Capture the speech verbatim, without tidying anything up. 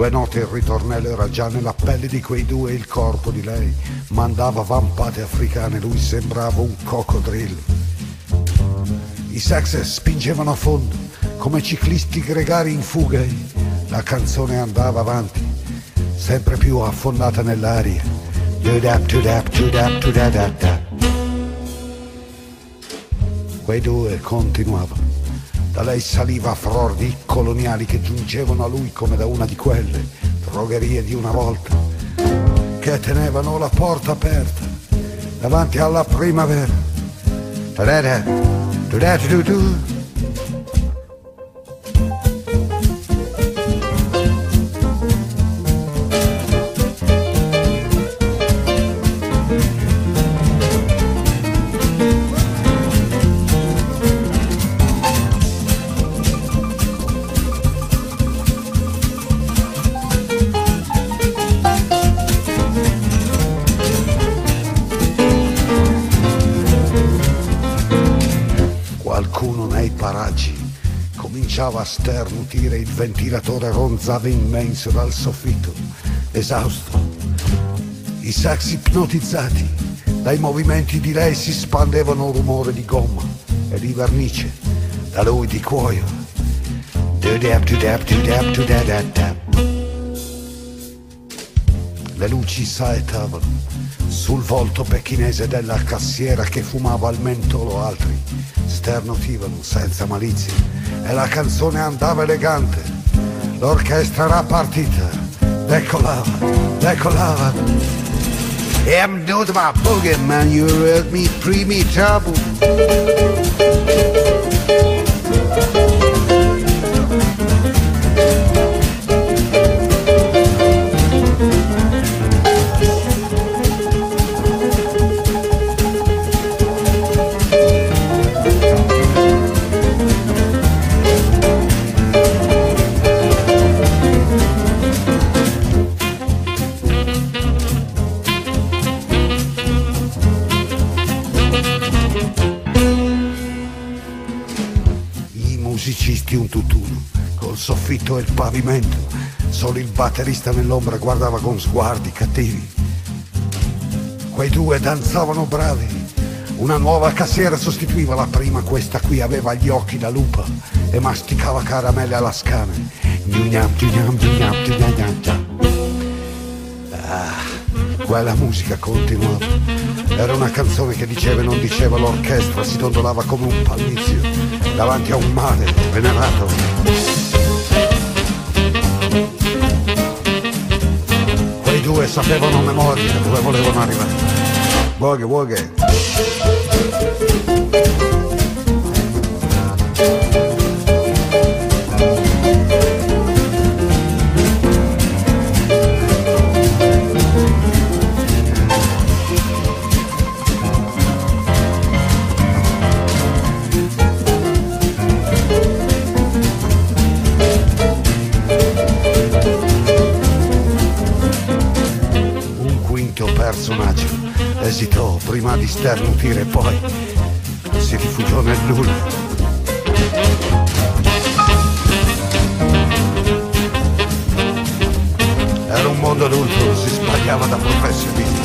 Due note il ritornello era già nella pelle di quei due, il corpo di lei mandava vampate africane, lui sembrava un coccodrillo. I sax spingevano a fondo come ciclisti gregari in fuga. La canzone andava avanti, sempre più affondata nell'aria. Quei due continuavano. Da lei saliva a fror di coloniali che giungevano a lui come da una di quelle drogherie di una volta, che tenevano la porta aperta davanti alla primavera. Qualcuno nei paraggi cominciava a sternutire, il ventilatore ronzava immenso dal soffitto, esausto. I sax ipnotizzati dai movimenti di lei si spandevano un rumore di gomma e di vernice, da lui di cuoio. Le luci saetavano sul volto pechinese della cassiera che fumava al mentolo, altri sternutivano senza malizia e la canzone andava elegante. L'orchestra era partita, decollava, decollava. I'm not my boogeyman, you heard me primi trouble. Musicisti un tutt'uno, col soffitto e il pavimento, solo il batterista nell'ombra guardava con sguardi cattivi. Quei due danzavano bravi, una nuova cassiera sostituiva la prima, questa qui aveva gli occhi da lupa e masticava caramelle alla scane. Ah, quella musica continuava, era una canzone che diceva e non diceva, l'orchestra si dondolava come un pallizio davanti a un mare venerato. Quei due sapevano a memoria dove volevano arrivare. Boghe, boghe. Personaggio esitò prima di sternutire, poi si rifugiò nel nulla. Era un mondo adulto, si sbagliava da professionisti.